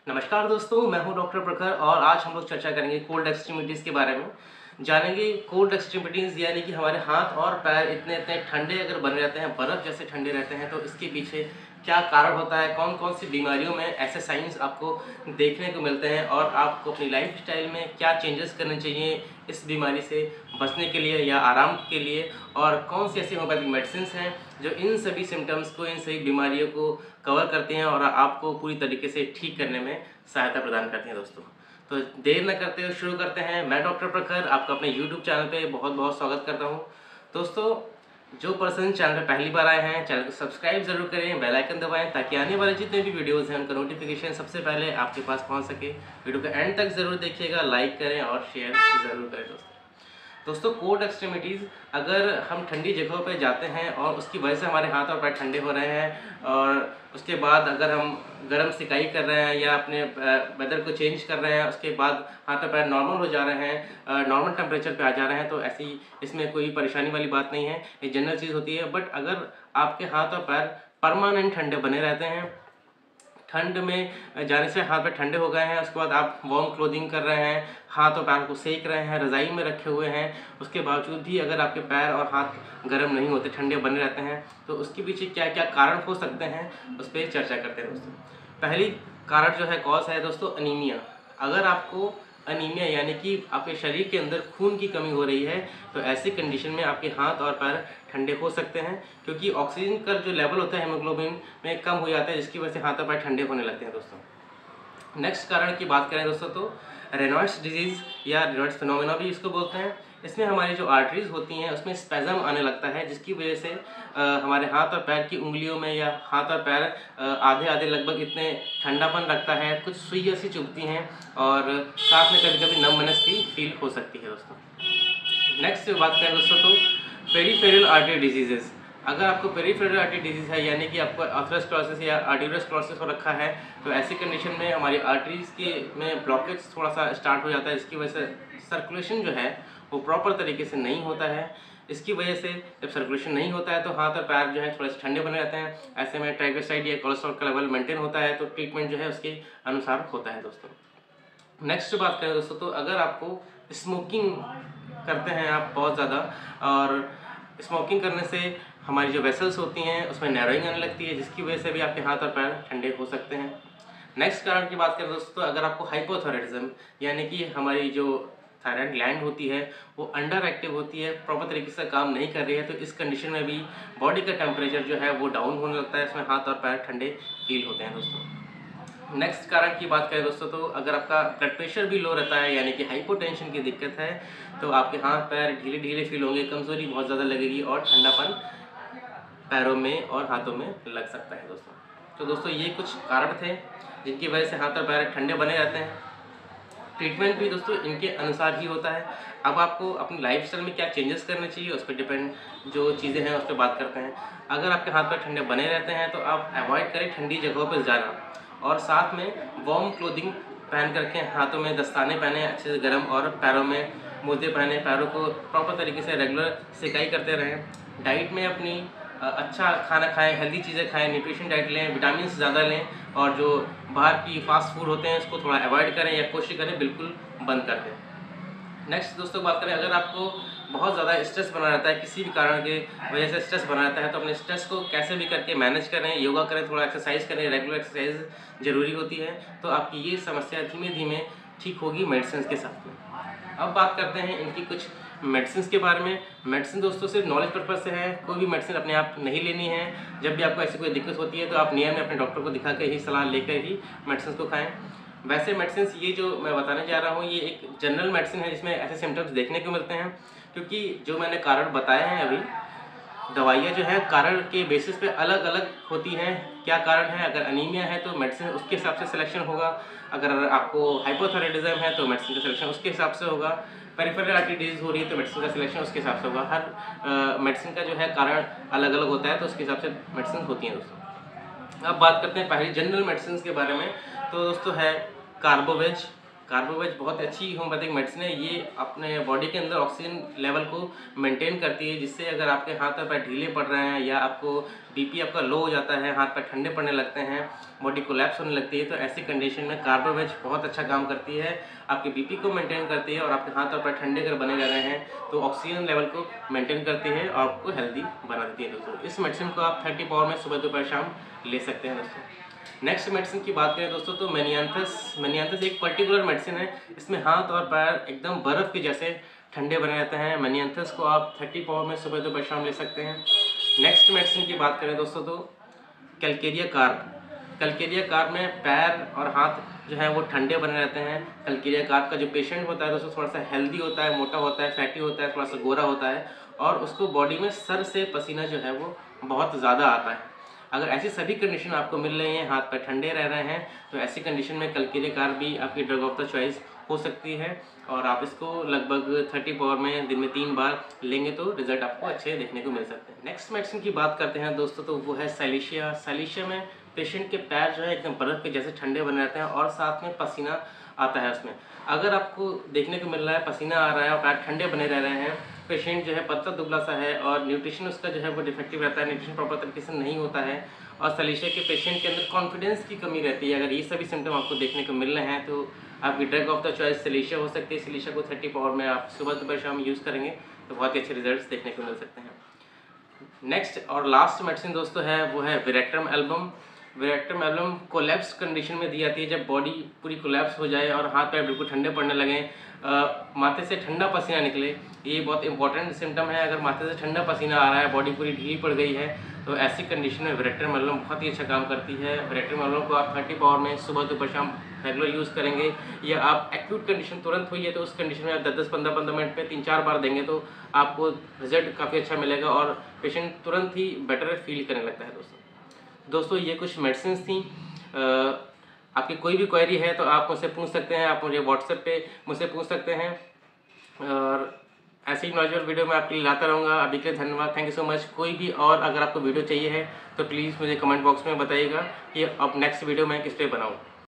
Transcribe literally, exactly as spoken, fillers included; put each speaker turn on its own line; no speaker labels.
नमस्कार दोस्तों, मैं हूं डॉक्टर प्रखर और आज हम लोग चर्चा करेंगे कोल्ड एक्सट्रीमिटीज़ के बारे में। जानेंगे कोल्ड एक्सट्रीमिटीज़ यानी कि हमारे हाथ और पैर इतने इतने ठंडे अगर बने रहते हैं, बर्फ़ जैसे ठंडे रहते हैं, तो इसके पीछे क्या कारण होता है, कौन कौन सी बीमारियों में ऐसे साइंस आपको देखने को मिलते हैं और आपको अपनी लाइफस्टाइल में क्या चेंजेस करने चाहिए इस बीमारी से बचने के लिए या आराम के लिए, और कौन सी ऐसी होम्योपैथिक मेडिसिन्स हैं जो इन सभी सिम्टम्स को, इन सभी बीमारियों को कवर करती हैं और आपको पूरी तरीके से ठीक करने में सहायता प्रदान करती हैं। दोस्तों, तो देर न करते हुए शुरू करते हैं। मैं डॉक्टर प्रखर आपका अपने यूट्यूब चैनल पे बहुत बहुत स्वागत करता हूं। दोस्तों, जो पर्सन चैनल पे पहली बार आए हैं, चैनल को सब्सक्राइब जरूर करें, बेल आइकन दबाएं ताकि आने वाले जितने भी वीडियोस हैं उनका नोटिफिकेशन सबसे पहले आपके पास पहुंच सके। वीडियो के एंड तक ज़रूर देखिएगा, लाइक करें और शेयर ज़रूर करें। दोस्तों दोस्तों कोल्ड एक्सट्रीमिटीज़, अगर हम ठंडी जगहों पे जाते हैं और उसकी वजह से हमारे हाथ और पैर ठंडे हो रहे हैं, और उसके बाद अगर हम गर्म सिकाई कर रहे हैं या अपने वेदर को चेंज कर रहे हैं, उसके बाद हाथ और पैर नॉर्मल हो जा रहे हैं, नॉर्मल टेम्परेचर पे आ जा रहे हैं, तो ऐसी इसमें कोई परेशानी वाली बात नहीं है, ये जनरल चीज़ होती है। बट अगर आपके हाथ और पैर परमानेंट ठंडे बने रहते हैं, ठंड में जाने से हाथ पैर ठंडे हो गए हैं, उसके बाद आप वार्म क्लोथिंग कर रहे हैं, हाथ और पैर को सेक रहे हैं, रज़ाई में रखे हुए हैं, उसके बावजूद भी अगर आपके पैर और हाथ गर्म नहीं होते, ठंडे बने रहते हैं, तो उसके पीछे क्या क्या कारण हो सकते हैं उस पर चर्चा करते हैं। दोस्तों, पहली कारण जो है, कॉज है दोस्तों अनीमिया। अगर आपको अनीमिया यानी कि आपके शरीर के अंदर खून की कमी हो रही है, तो ऐसी कंडीशन में आपके हाथ और पैर ठंडे हो सकते हैं, क्योंकि ऑक्सीजन का जो लेवल होता है हीमोग्लोबिन में कम हो जाता है, जिसकी वजह से हाथ और पैर ठंडे होने लगते हैं। दोस्तों, नेक्स्ट कारण की बात करें दोस्तों, तो रेनॉल्ड्स डिजीज़ या रेनॉल्ड्स फिनोमेना भी इसको बोलते हैं। इसमें हमारी जो आर्टरीज होती हैं उसमें स्पैज़म आने लगता है, जिसकी वजह से आ, हमारे हाथ और पैर की उंगलियों में या हाथ और पैर आधे आधे लगभग इतने ठंडापन रखता है, कुछ सुई जैसी चुभती हैं और साथ में कभी कभी नमनेस भी फील हो सकती है। दोस्तों, नेक्स्ट बात करें दोस्तों, तो पेरीफेरल आर्टरी डिजीजेस। अगर आपको पेरीफेरल आर्टरी डिजीज़ है यानी कि आपको अथेरोस्क्लेरोसिस या आर्टेरियोस्क्लेरोसिस हो रखा है, तो ऐसी कंडीशन में हमारी आर्टरीज के में ब्लॉकेज थोड़ा सा स्टार्ट हो जाता है, जिसकी वजह से सर्कुलेशन जो है वो प्रॉपर तरीके से नहीं होता है। इसकी वजह से जब सर्कुलेशन नहीं होता है तो हाथ और पैर जो है थोड़े से ठंडे बने रहते हैं। ऐसे में ट्राइग्लिसराइड या कोलेस्ट्रॉल का लेवल मेंटेन होता है, तो ट्रीटमेंट जो है उसके अनुसार होता है। दोस्तों, नेक्स्ट बात करें दोस्तों, तो अगर आपको स्मोकिंग करते हैं आप बहुत ज़्यादा, और स्मोकिंग करने से हमारी जो वेसल्स होती हैं उसमें नैरोइंग आने लगती है, जिसकी वजह से भी आपके हाथ और पैर ठंडे हो सकते हैं। नेक्स्ट कारण की बात करें दोस्तों, तो अगर आपको हाइपोथायराइडिज्म यानी कि हमारी जो थायराइड ग्लैंड होती है वो अंडर एक्टिव होती है, प्रॉपर तरीके से काम नहीं कर रही है, तो इस कंडीशन में भी बॉडी का टेम्परेचर जो है वो डाउन होने लगता है, इसमें हाथ और पैर ठंडे फील होते हैं। दोस्तों, नेक्स्ट कारण की बात करें दोस्तों, तो अगर आपका ब्लड प्रेशर भी लो रहता है यानी कि हाइपोटेंशन की दिक्कत है, तो आपके हाथ पैर ढीले ढीले फील होंगे, कमजोरी बहुत ज़्यादा लगेगी और ठंडापन पैरों में और हाथों में लग सकता है। दोस्तों, तो दोस्तों ये कुछ कारण थे जिनकी वजह से हाथ और पैर ठंडे बने रहते हैं। ट्रीटमेंट भी दोस्तों इनके अनुसार ही होता है। अब आपको अपनी लाइफस्टाइल में क्या चेंजेस करने चाहिए उस पर डिपेंड जो चीज़ें हैं उस पर बात करते हैं। अगर आपके हाथ पैर ठंडे बने रहते हैं तो आप अवॉइड करें ठंडी जगहों पर जाना, और साथ में वार्म क्लोथिंग पहन करके हाथों में दस्ताने पहने अच्छे से गर्म, और पैरों में मोजे पहने, पैरों को प्रॉपर तरीके से रेगुलर सिकाई करते रहें। डाइट में अपनी अच्छा खाना खाएं, हेल्दी चीज़ें खाएं, न्यूट्रिशन डाइट लें, विटामिन ज़्यादा लें, और जो बाहर की फास्ट फूड होते हैं उसको थोड़ा अवॉइड करें या कोशिश करें बिल्कुल बंद कर दें। नेक्स्ट दोस्तों बात करें, अगर आपको बहुत ज़्यादा स्ट्रेस बना रहता है, किसी भी कारण की वजह से स्ट्रेस बना रहता है, तो अपने स्ट्रेस को कैसे भी करके मैनेज करें, योगा करें, थोड़ा एक्सरसाइज करें, रेगुलर एक्सरसाइज ज़रूरी होती है, तो आपकी ये समस्या धीमे धीमे ठीक होगी मेडिसिन के साथ में। अब बात करते हैं इनकी कुछ मेडिसिन के बारे में। मेडिसिन दोस्तों सिर्फ नॉलेज पर्पज से है, कोई भी मेडिसिन अपने आप नहीं लेनी है। जब भी आपको ऐसी कोई दिक्कत होती है तो आप नियर में अपने डॉक्टर को दिखा कर ही सलाह लेकर ही मेडिसिन को खाएं। वैसे मेडिसिन ये जो मैं बताने जा रहा हूँ ये एक जनरल मेडिसिन है, जिसमें ऐसे सिम्टम्स देखने को मिलते हैं, क्योंकि जो मैंने कारण बताए हैं अभी, दवाइयाँ जो है कारण के बेसिस पे अलग अलग होती हैं। क्या कारण है, अगर अनीमिया है तो मेडिसिन उसके हिसाब से सिलेक्शन होगा, अगर आपको हाइपोथायराइडिज्म है तो मेडिसिन का सिलेक्शन उसके हिसाब से होगा, पेरिफेरल आर्टरी डिजीज हो रही है तो मेडिसिन का सिलेक्शन उसके हिसाब से होगा। हर मेडिसिन का जो है कारण अलग अलग होता है, तो उसके हिसाब से मेडिसिन होती हैं। दोस्तों, अब बात करते हैं पहली जनरल मेडिसिन के बारे में। तो दोस्तों है कार्बोवेज, कार्बोवेज बहुत अच्छी होम्योपैथिक मेडिसिन है। ये अपने बॉडी के अंदर ऑक्सीजन लेवल को मेंटेन करती है, जिससे अगर आपके हाथ और पैर ढीले पड़ रहे हैं या आपको बीपी आपका लो हो जाता है, हाथ पैर ठंडे पड़ने लगते हैं, बॉडी कोलैप्स होने लगती है, तो ऐसी कंडीशन में कार्बोवेज बहुत अच्छा काम करती है। आपके बीपी को मेंटेन करती है और आपके हाथ और पैर ठंडे अगर बने रह रहे हैं तो ऑक्सीजन लेवल को मेंटेन करती है और आपको हेल्दी बना देती है दोस्तों। इस मेडिसिन को आप थर्टी पावर में सुबह दोपहर शाम ले सकते हैं दोस्तों। नेक्स्ट मेडिसिन की बात करें दोस्तों तो मेनियांथस मेनियांथस एक पर्टिकुलर मेडिसिन है। इसमें हाथ और पैर एकदम बर्फ़ के जैसे ठंडे बने रहते हैं। मेनियांथस को आप थर्टी पावर में सुबह दोपहर शाम ले सकते हैं। नेक्स्ट मेडिसिन की बात करें दोस्तों तो कैलकेरिया कार्ब कैलकेरिया कार्ब में पैर और हाथ जो है वो ठंडे बने रहते हैं। कैलकेरिया कार्ब का जो पेशेंट होता है दोस्तों थोड़ा सा हेल्दी होता है, मोटा होता है, फैटी होता है, थोड़ा सा गोरा होता है और उसको बॉडी में सर से पसीना जो है वो बहुत ज़्यादा आता है। अगर ऐसी सभी कंडीशन आपको मिल रही हैं, हाथ पैर ठंडे रह रहे हैं, तो ऐसी कंडीशन में कैलकेरिया कार्ब भी आपकी ड्रग ऑफ द चॉइस हो सकती है और आप इसको लगभग थर्टी पावर में दिन में तीन बार लेंगे तो रिजल्ट आपको अच्छे देखने को मिल सकते हैं। नेक्स्ट मेडिसिन की बात करते हैं दोस्तों तो वो है साइलेशिया। साइलेशिया में पेशेंट के पैर जो है एकदम बर्फ़ के जैसे ठंडे बने रहते हैं और साथ में पसीना आता है उसमें। अगर आपको देखने को मिल रहा है पसीना आ रहा है और पैर ठंडे बने रह रहे हैं, पेशेंट जो है पतला दुबला सा है और न्यूट्रिशन उसका जो है वो डिफेक्टिव रहता है, न्यूट्रिशन प्रॉपर तरीके से नहीं होता है और साइलेशिया के पेशेंट के अंदर कॉन्फिडेंस की कमी रहती है, अगर ये सभी सिम्टम आपको देखने को मिल रहे हैं तो आपकी ड्रग ऑफ द चॉइस साइलेशिया हो सकती है। साइलेशिया को थर्टी पावर में आप सुबह दोपहर शाम यूज़ करेंगे तो बहुत ही अच्छे रिजल्ट्स देखने को मिल सकते हैं। नेक्स्ट और लास्ट मेडिसिन दोस्तों है वो है विरेक्टम एल्बम। विरेक्टम एल्बम कोलैप्स कंडीशन में दी जाती है, जब बॉडी पूरी कोलैप्स हो जाए और हाथ पैर बिल्कुल ठंडे पड़ने लगें, माथे से ठंडा पसीना निकले। ये बहुत इंपॉर्टेंट सिम्टम है। अगर माथे से ठंडा पसीना आ रहा है, बॉडी पूरी ढीली पड़ गई है, तो ऐसी कंडीशन में विरेक्टम एल्बम बहुत ही अच्छा काम करती है। विरेक्टम एल्बम को आप थर्टी पावर में सुबह दोपहर शाम रेगुलर यूज़ करेंगे या आप एक्यूट कंडीशन तुरंत हुई है तो उस कंडीशन में आप दस दस पंद्रह पंद्रह मिनट पे तीन चार बार देंगे तो आपको रिजल्ट काफ़ी अच्छा मिलेगा और पेशेंट तुरंत ही बेटर फील करने लगता है। दोस्तों दोस्तों ये कुछ मेडिसिन थी। आपकी कोई भी क्वेरी है तो आप मुझसे पूछ सकते हैं, आप मुझे व्हाट्सएप पे मुझसे पूछ सकते हैं और ऐसे ही नॉलेजेबल वीडियो मैं आपके लिए लाता रहूँगा। अभी के लिए धन्यवाद, थैंक यू सो मच। कोई भी और अगर आपको वीडियो चाहिए है तो प्लीज़ मुझे कमेंट बॉक्स में बताइएगा कि अब नेक्स्ट वीडियो मैं किस पे बनाऊँ।